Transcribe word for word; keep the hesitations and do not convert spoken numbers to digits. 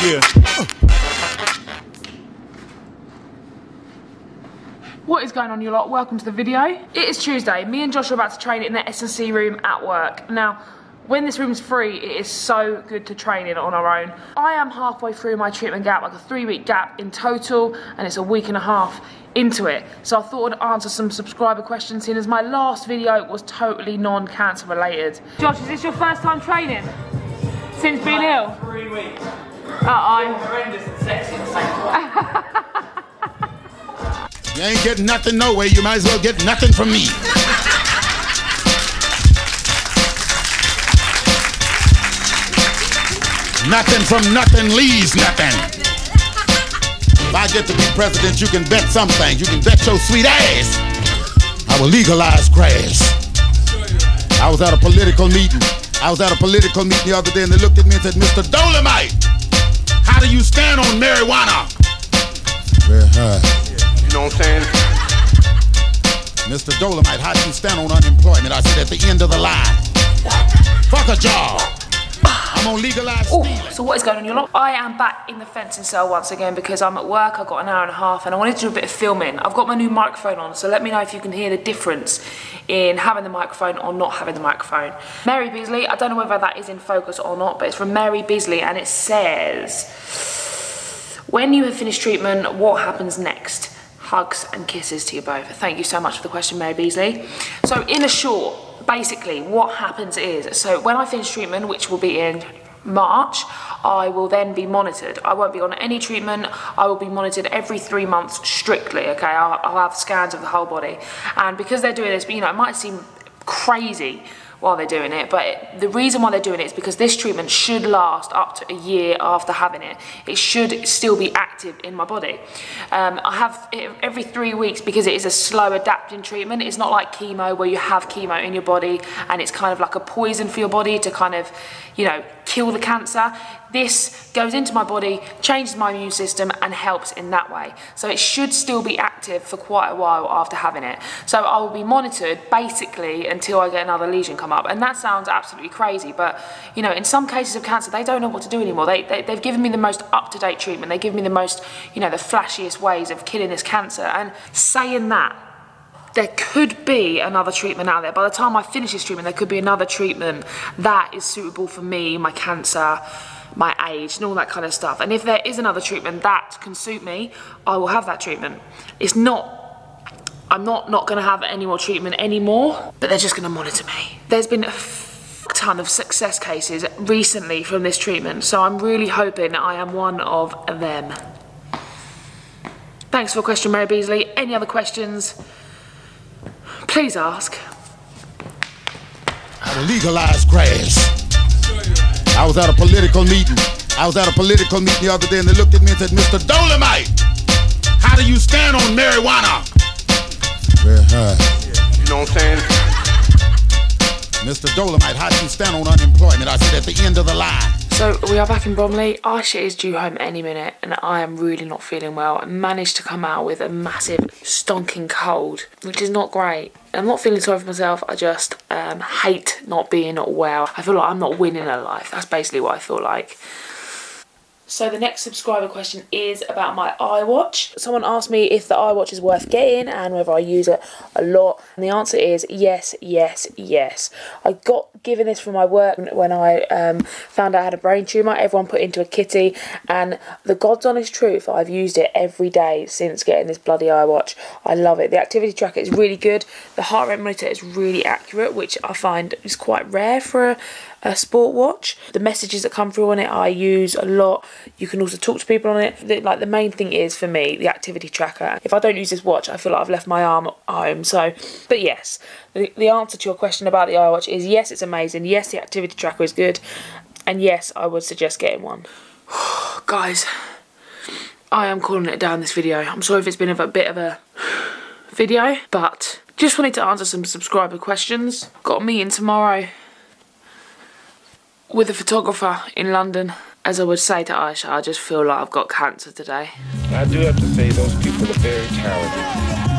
Yeah. What is going on, you lot? Welcome to the video. It is Tuesday. Me and Josh are about to train in the S and C room at work. Now, when this room's free, it is so good to train in on our own. I am halfway through my treatment gap, like a three week gap in total, and it's a week and a half into it. So I thought I'd answer some subscriber questions, seeing as my last video was totally non-cancer related. Josh, is this your first time training? Since being like ill? Three weeks. Uh-oh. Horrendous and sexy at the same time. You ain't getting nothing no way. You might as well get nothing from me. Nothing from nothing leaves nothing. If I get to be president, you can bet some things. You can bet your sweet ass I will legalize grass. I was at a political meeting. I was at a political meeting the other day, and they looked at me and said, Mister Dolomite, how do you stand on marijuana? Very high. You know what I'm saying? Mister Dolomite, how do you stand on unemployment? I said, at the end of the line. Fuck a job. I'm gonna legalize Oh, stealing. so what is going on, you lot? I am back in the fencing cell once again because I'm at work. I've got an hour and a half and I wanted to do a bit of filming. I've got my new microphone on, so let me know if you can hear the difference in having the microphone or not having the microphone. Mary Beasley, I don't know whether that is in focus or not, but it's from Mary Beasley and it says, when you have finished treatment, what happens next? Hugs and kisses to you both. Thank you so much for the question, Mary Beasley. So in a short, basically what happens is, so when I finish treatment, which will be in March, I will then be monitored. I won't be on any treatment. I will be monitored every three months strictly, okay? I'll, I'll have scans of the whole body. And because they're doing this, but you know, it might seem crazy while they're doing it, but it, the reason why they're doing it is because this treatment should last up to a year after having it. It should still be active in my body. Um, I have it every three weeks because it is a slow adapting treatment. It's not like chemo where you have chemo in your body and it's kind of like a poison for your body to kind of, you know, kill the cancer. This goes into my body, changes my immune system and helps in that way. So it should still be active for quite a while after having it. So I will be monitored basically until I get another lesion come up. And that sounds absolutely crazy, but you know, in some cases of cancer, they don't know what to do anymore. They, they, they've given me the most up-to-date treatment. They give me the most, you know, the flashiest ways of killing this cancer. And saying that, there could be another treatment out there. By the time I finish this treatment, there could be another treatment that is suitable for me, my cancer, my age and all that kind of stuff. And if there is another treatment that can suit me, I will have that treatment. It's not, I'm not not gonna have any more treatment anymore, but they're just gonna monitor me. There's been a ton of success cases recently from this treatment, so I'm really hoping I am one of them. Thanks for the question, Mary Beasley. Any other questions? Please ask. I will legalize grass. I was at a political meeting. I was at a political meeting the other day and they looked at me and said, Mister Dolomite, how do you stand on marijuana? Very high. You know what I'm saying? Mister Dolomite, how do you stand on unemployment? I said, at the end of the line. So we are back in Bromley. Our shit is due home any minute and I am really not feeling well. I managed to come out with a massive stonking cold, which is not great. I'm not feeling sorry for myself, I just um, hate not being well. I feel like I'm not winning at life. That's basically what I feel like. So the next subscriber question is about my iWatch. Someone asked me if the iWatch is worth getting and whether I use it a lot. And the answer is yes, yes, yes. I got given this from my work when I um, found out I had a brain tumour. Everyone put it into a kitty. And the God's honest truth, I've used it every day since getting this bloody iWatch. I love it. The activity tracker is really good. The heart rate monitor is really accurate, which I find is quite rare for a a sport watch. The messages that come through on it I use a lot. You can also talk to people on it. The, like the main thing is for me the activity tracker. If I don't use this watch I feel like I've left my arm at home. So but yes, the, the answer to your question about the iWatch is yes, it's amazing. Yes, the activity tracker is good and yes, I would suggest getting one. Guys, I am calling it down this video. I'm sorry if it's been a bit of a video, but just wanted to answer some subscriber questions. Got a meeting tomorrow with a photographer in London. As I would say to Aisha, I just feel like I've got cancer today. I do have to say those people are very talented.